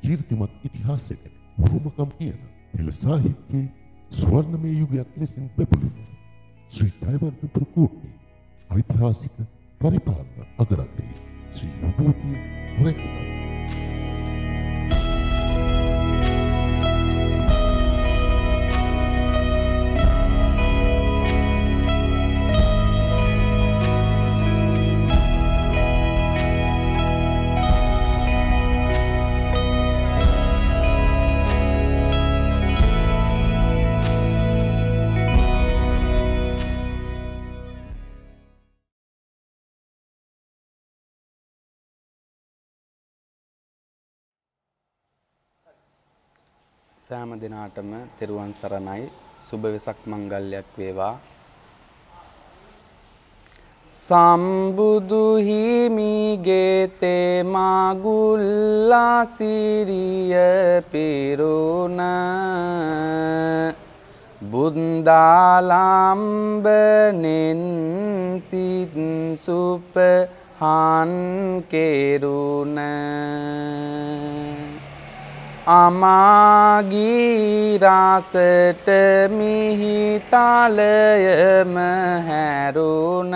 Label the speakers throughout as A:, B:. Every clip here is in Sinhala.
A: කීර්තිමත් ඉතිහාසයක උරුමකම් කියන පෙළ සාහිත්‍යයේ ස්වර්ණමය යුගයක් ලෙසින් පෙපළුණු ශ්‍රී ජයවර්ධනපුර කෝට්ටේ ඓතිහාසික පරිපාලන අගරාධිපති ශ්‍රී විභූතිය රැකගත්
B: සෑම දිනාටම තෙරුවන් සරණයි සුබ වෙසක් මංගල්‍යයක් වේවා සම්බුදු හිමිගේ තේ මගුල්ලා සිරිය පිරුණ බුන්දාලම්බනෙන් සිත් සුපහන් කෙරුණ අමාගී රසට මිහිතලයම හැරුණ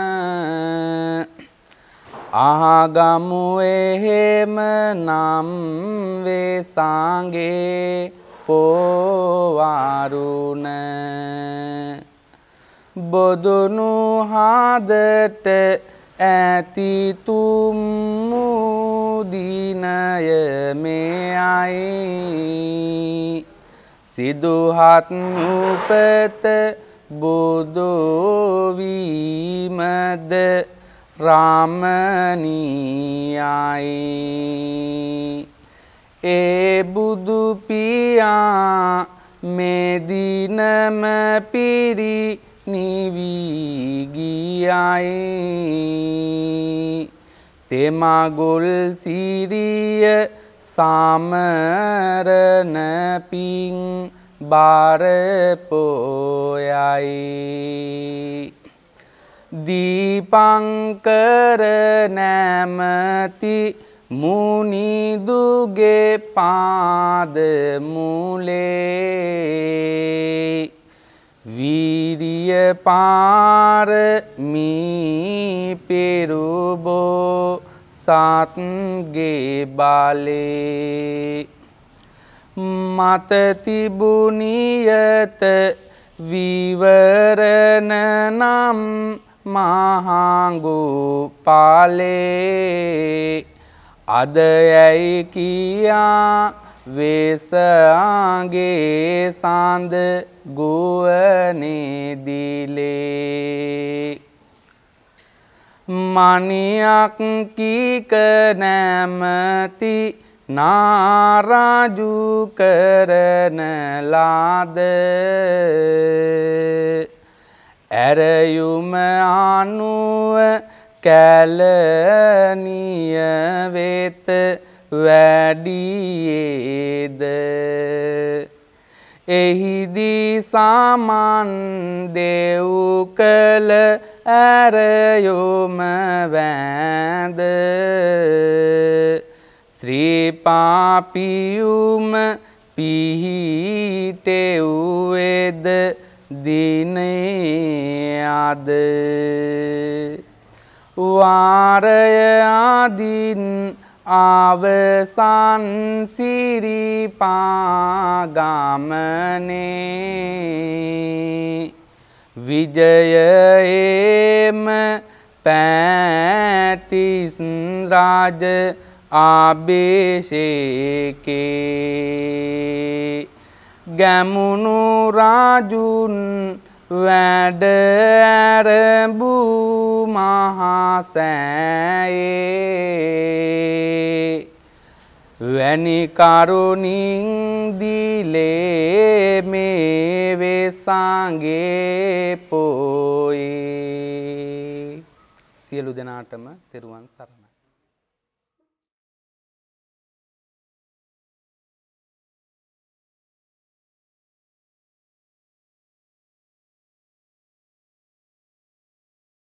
B: අහගමු එහෙම නම් වෙසංගේ පොවරුණ බොදුනු හදට ඇති තුම්මුදිනය මෙයයි සිදුහත් උපත බුදුවීමද රාමණීයයි ඒ බුදු පියා මෙදිනම පිරි නිවිගියයි තෙමගුල් සිරිය සමරණ පිං බාරපොයයි දීපංකර නැමති මුනිදුගේ පාද මුලේ වීරිය පාරමී පෙරුබෝ සත්ගේ බලේ මත තිබුණියත විවරණ නම් මහඟු පාලේ අද යැයි කියා වෙසාගේ සඳ ගුවනේදිලේ මනියක් කීක නැමති නාරජු කරන ලාද ඇරයුම අනුව කැලණිය වෙත වැඩියේද එහිදී සමන් දෙව් කළ ඇරයුම වැඳ ශ්‍රී පාපියුම පිහිටෙව්වේද දිනේ අද වාරය අදින් අවසන් සිරිපාගමනේ විජයයේම පැතිස් රාජ අභිෂේකේ ගැමුණු රාජුන් වැඩ ඇරඹූ මහා සෑයේ වැනි කරුණින් දිලේ මේ වෙසංගේ පොයේ සියලු දෙනාටම තෙරුවන් සරණයි